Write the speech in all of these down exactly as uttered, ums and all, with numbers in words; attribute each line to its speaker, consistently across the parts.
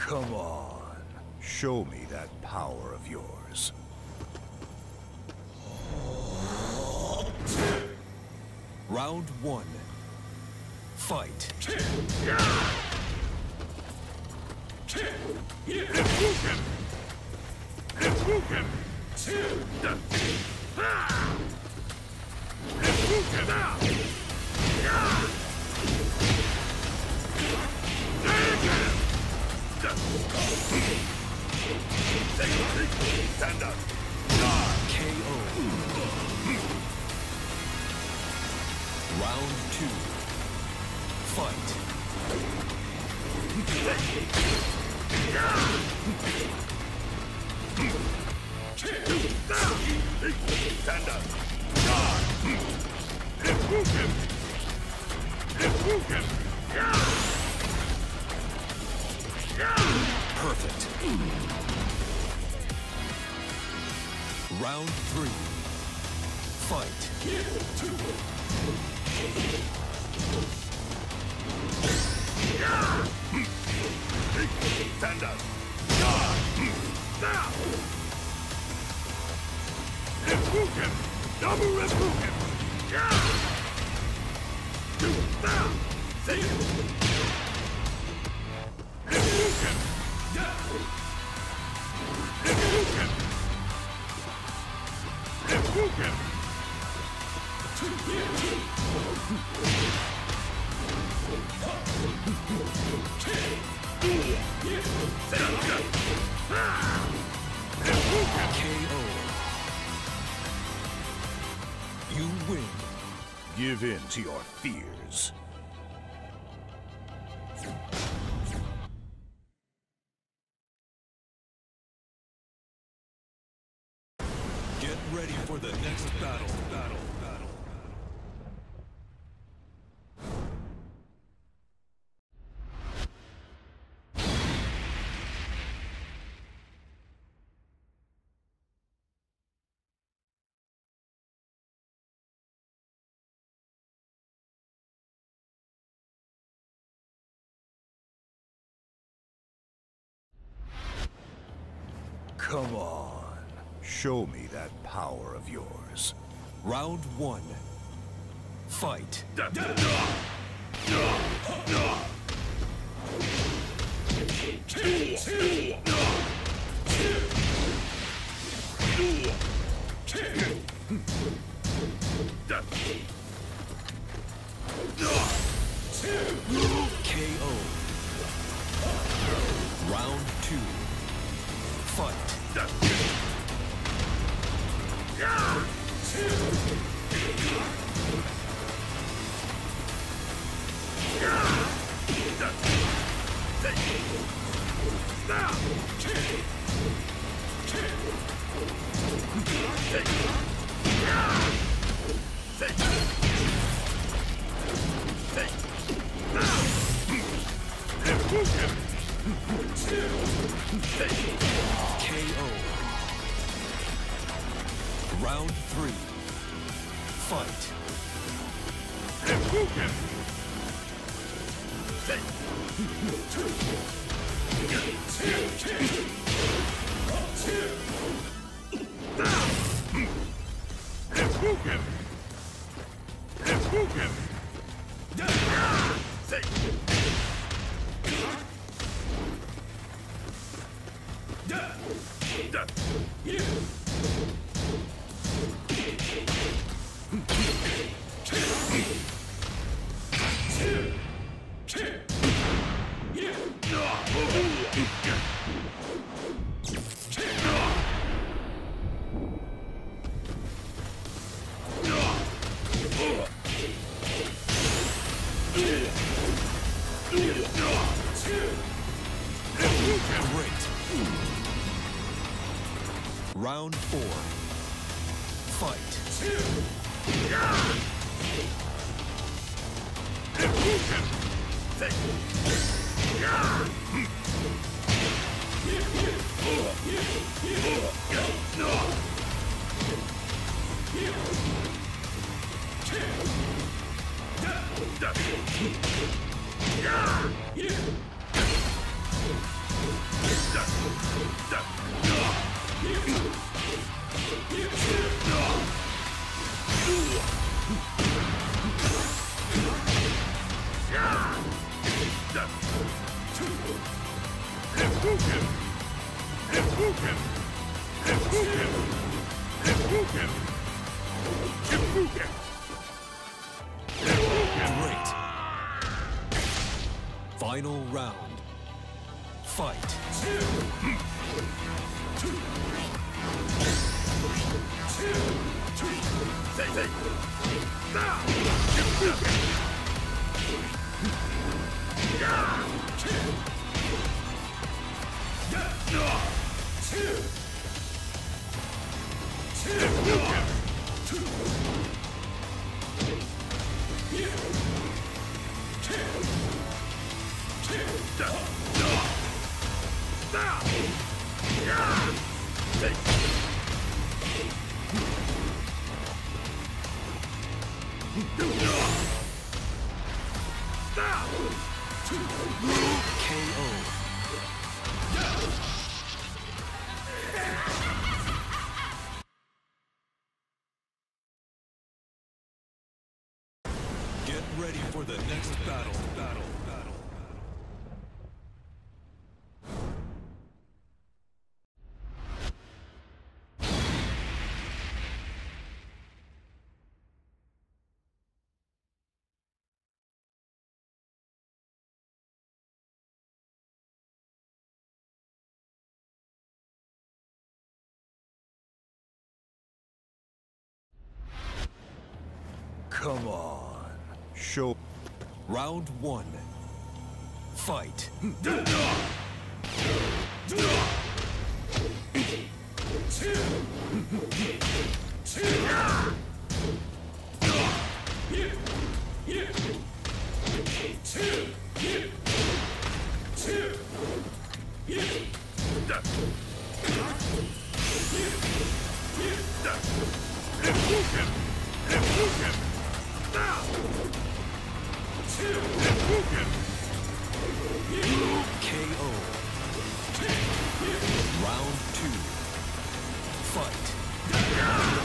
Speaker 1: Come on. Show me that power of yours.
Speaker 2: Round one. Fight.
Speaker 1: Stand up.
Speaker 2: K O. Round two. Fight.
Speaker 1: Stand up.
Speaker 2: Perfect. Round three. Fight.
Speaker 1: Stand up. Reppuken! Double Reppuken! Reppuken! Reppuken! Reppuken!
Speaker 2: K O. You win.
Speaker 1: Give in to your fears.
Speaker 2: Get ready for the next battle. Battle. Battle.
Speaker 1: Come on. Show me that power of yours.
Speaker 2: Round one. Fight. K O. Round two. Fight. K O. Round three. Fight. Great. Round four. Fight. Great. Final round. Fight. K O. Get ready for the next battle. Battle. Battle.
Speaker 1: Come on. Show.
Speaker 2: Round one. Fight. K O. Round two. Fight.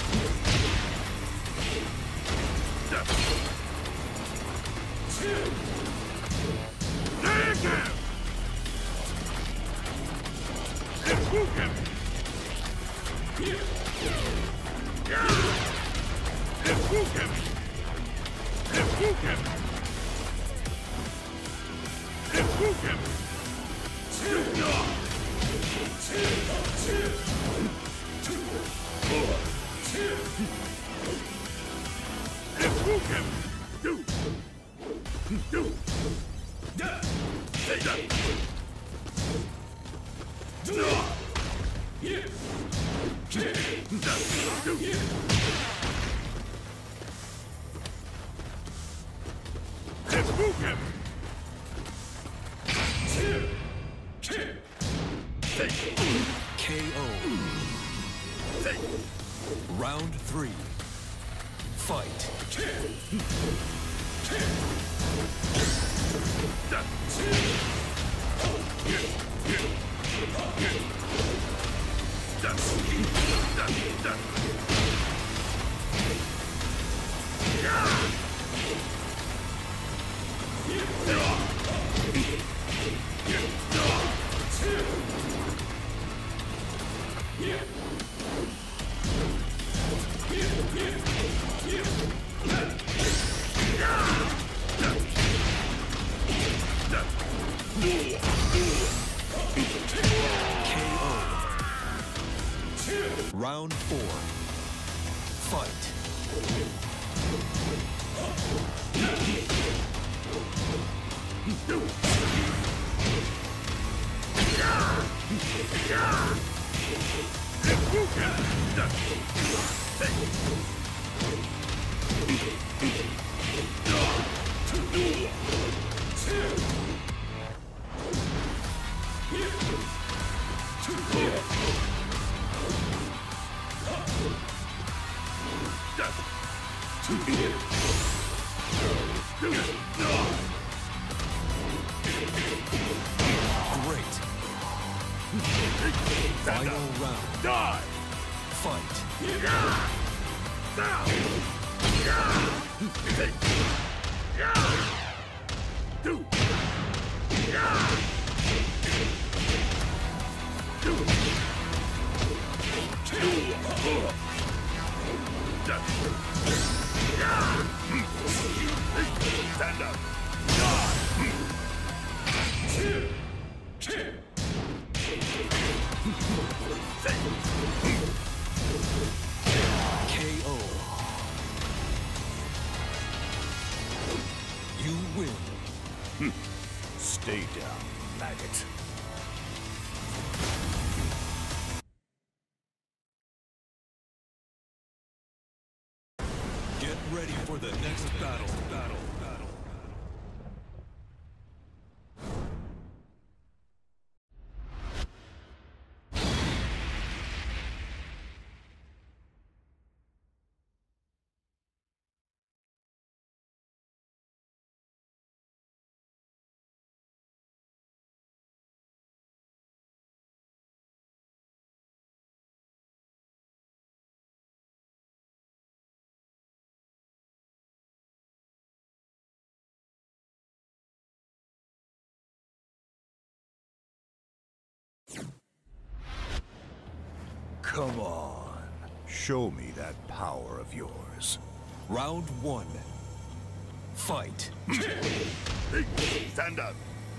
Speaker 2: K O. Round three. Fight. Round four. Fight. Great. Final round.
Speaker 1: Die!
Speaker 2: Fight.
Speaker 1: Stand up.
Speaker 2: K O. You win.
Speaker 1: Stay down, maggot.
Speaker 2: Get ready for the next battle. Battle. Battle.
Speaker 1: Come on. Show me that power of yours.
Speaker 2: Round one. Fight.
Speaker 1: Stand up.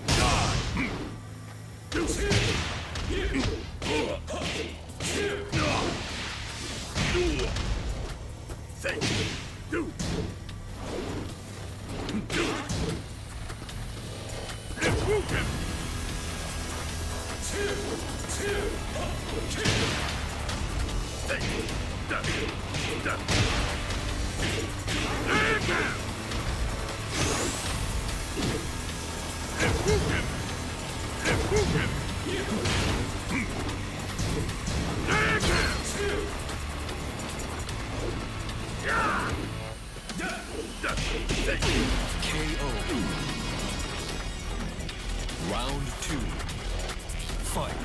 Speaker 2: K O. Round two. Fight.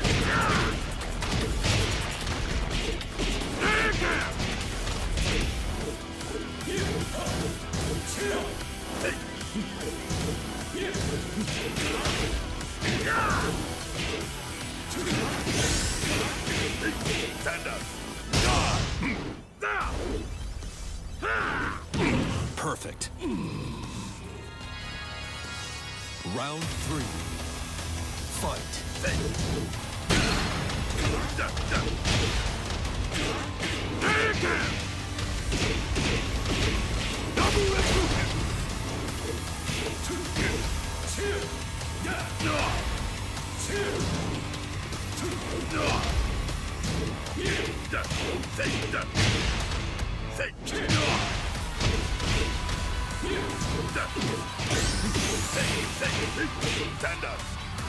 Speaker 1: Stand up.
Speaker 2: Perfect. Round three. Fight.
Speaker 1: Stand up.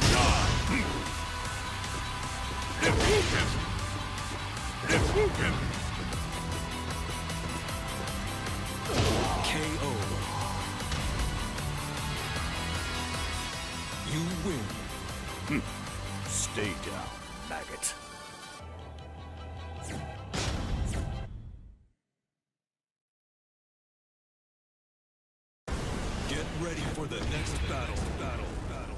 Speaker 2: K O. You win.
Speaker 1: Stay down, maggot.
Speaker 2: Get ready for the next battle. Battle. Battle.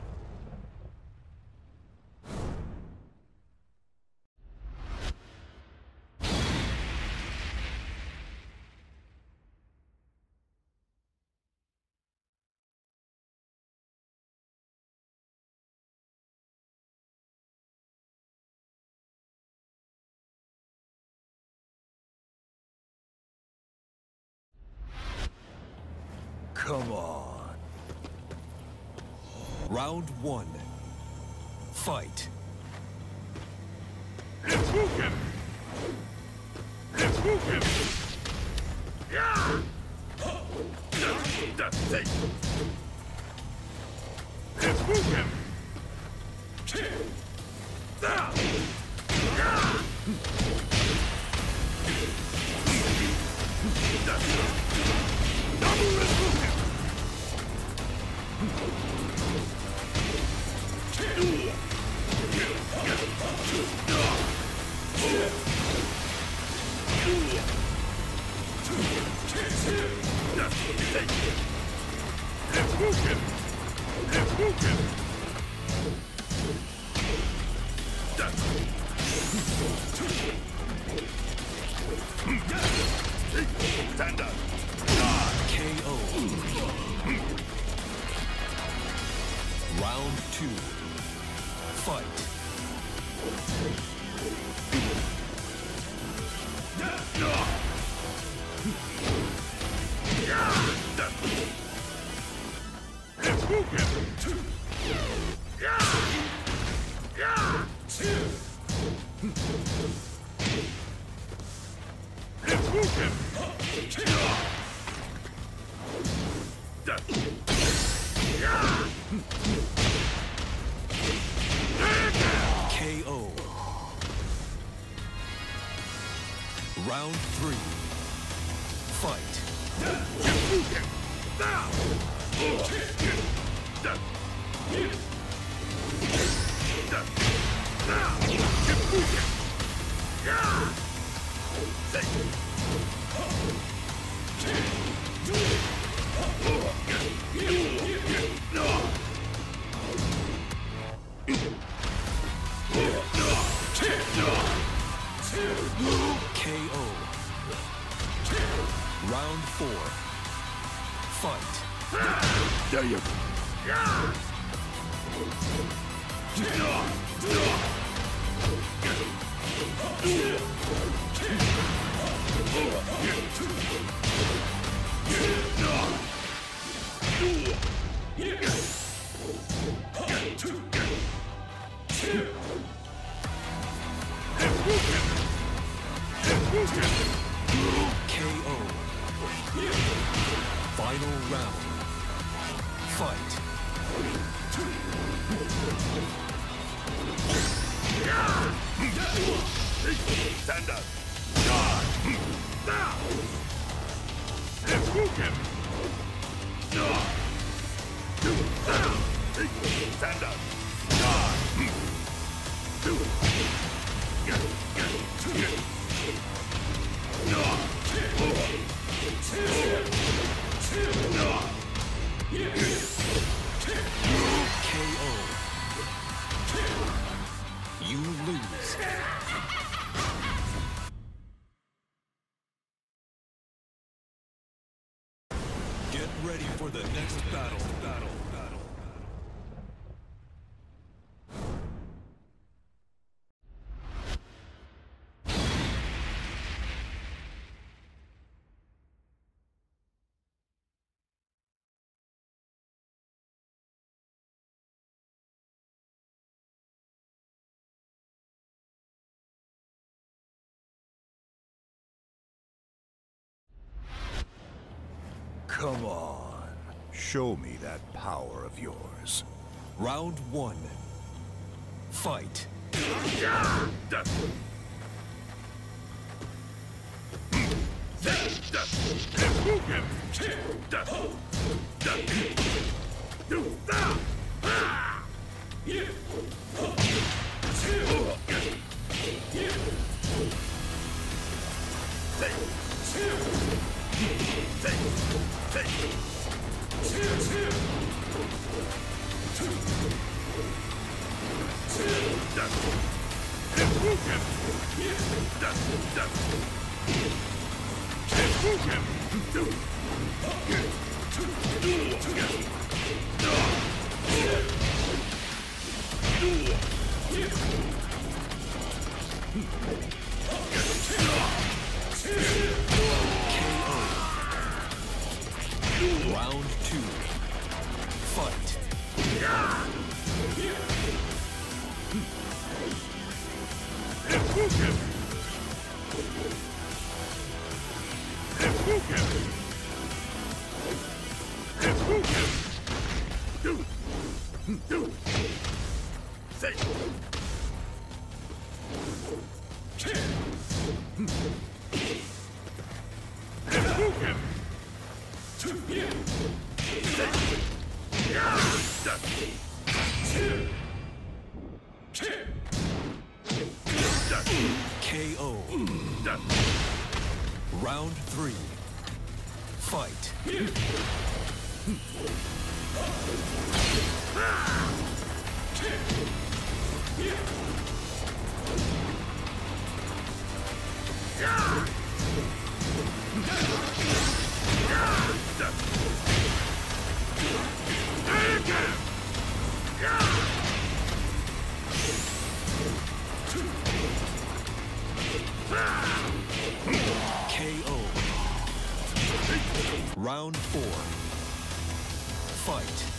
Speaker 1: Come on.
Speaker 2: Round one. Fight. K O. Round three. Fight. K O. Round four. Fight.
Speaker 1: There you go.
Speaker 2: K O. Final round. Fight.
Speaker 1: Stand up. Stand up.
Speaker 2: K O. You lose. Get ready for the next battle. Battle. Battle.
Speaker 1: Come on. Show me that power of yours.
Speaker 2: Round one. Fight. Round two. Fight. K O. Round three. Fight. K O. Round four. Fight.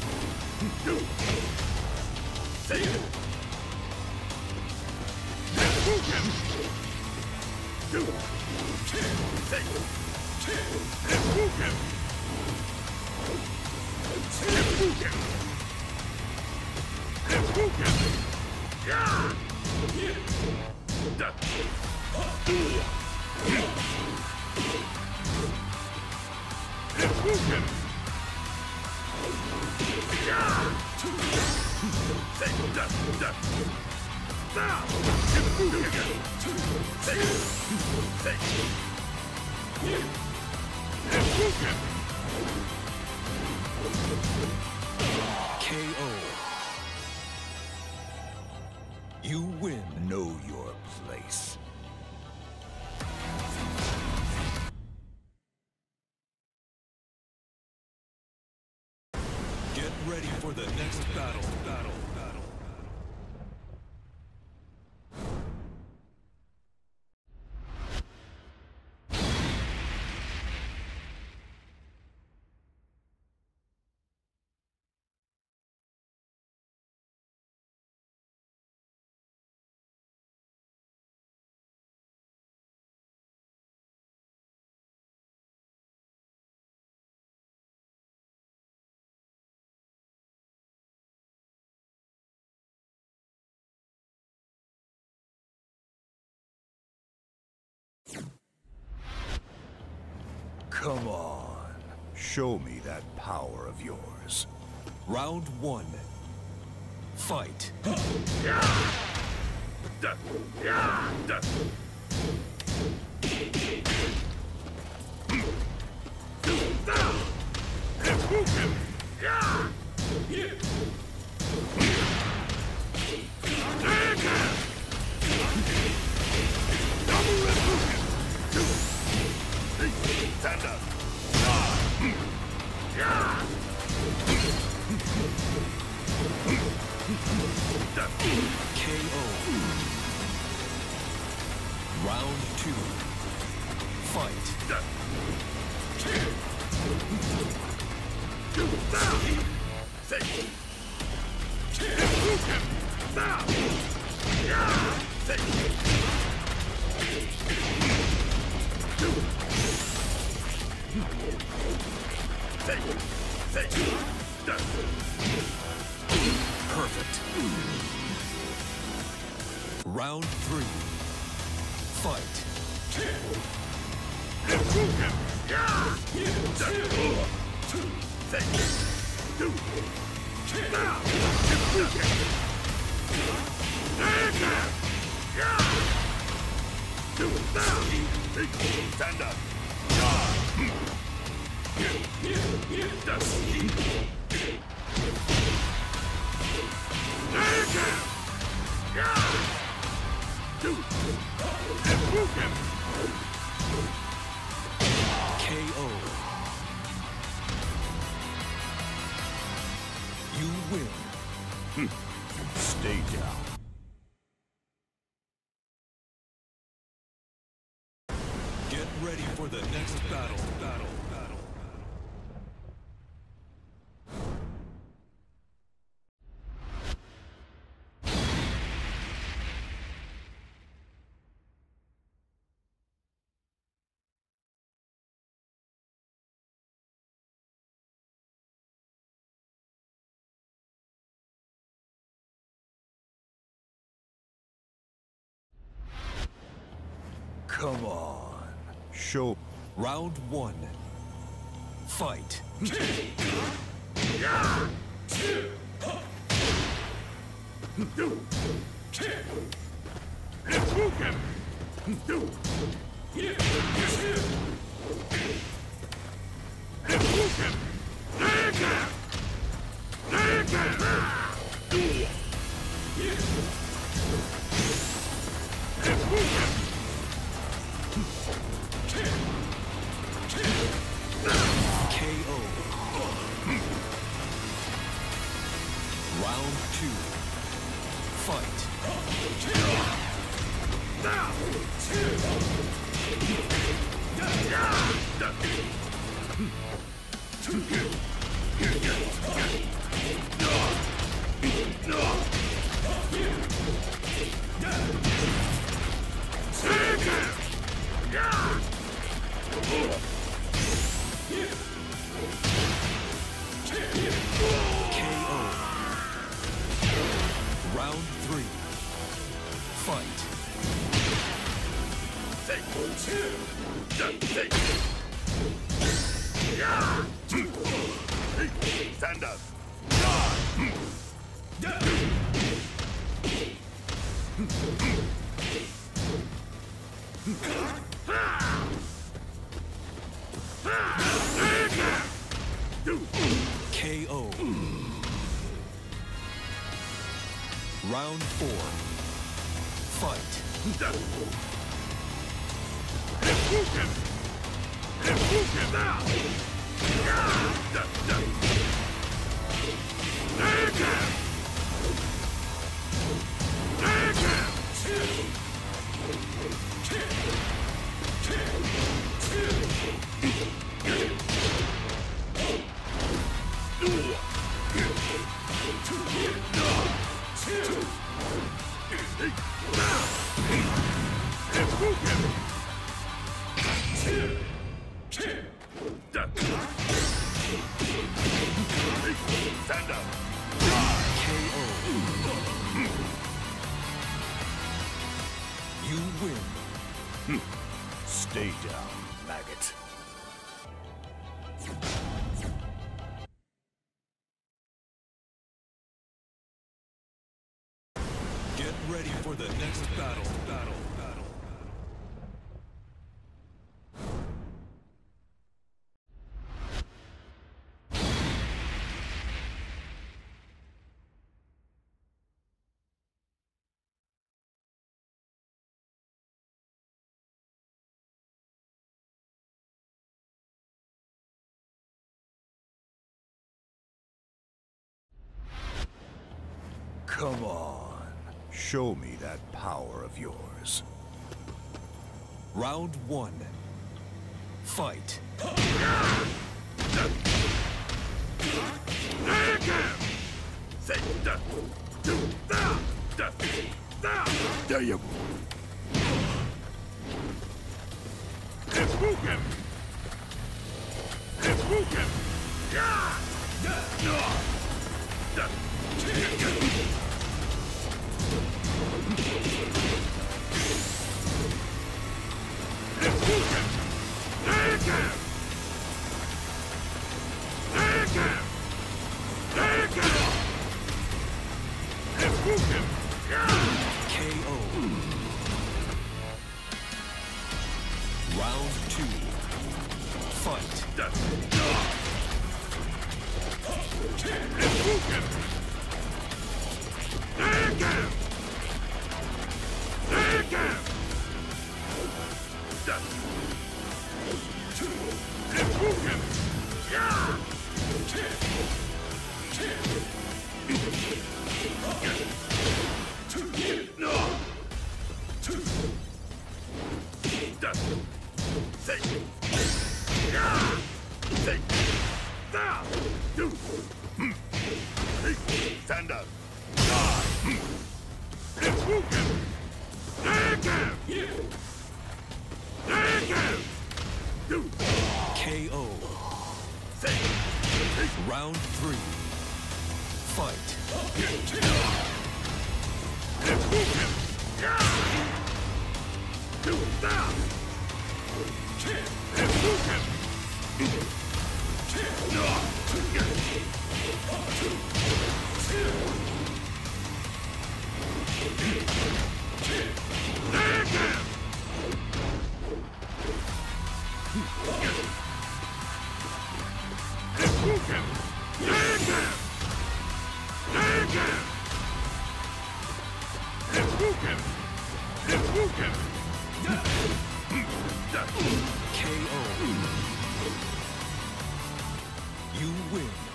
Speaker 2: K O. You win.
Speaker 1: Know your place.
Speaker 2: Get ready for the next battle. Battle. Battle.
Speaker 1: Come on. Show me that power of yours.
Speaker 2: Round one. Fight.
Speaker 1: Stand up.
Speaker 2: K O. Round two. Fight. Perfect. Round three. Fight.
Speaker 1: Stand up.
Speaker 2: K O. You win.
Speaker 1: Stay down.
Speaker 2: Get ready for the next battle. Battle. Battle.
Speaker 1: Come on. Show.
Speaker 2: Round one. Fight. K O. Round two. Fight. Round three. Fight.
Speaker 1: Stand up.
Speaker 2: K O. Round four. Fight.
Speaker 1: Stand up.
Speaker 2: K O. You win.
Speaker 1: Stay down, maggot.
Speaker 2: Get ready for the next battle. Battle. Battle.
Speaker 1: Come on. Show me that power of yours.
Speaker 2: Round one. Fight.
Speaker 1: There you go.
Speaker 2: K O. Round two. Fight.
Speaker 1: Stand up.
Speaker 2: K O. Round three. Fight. K O. You win.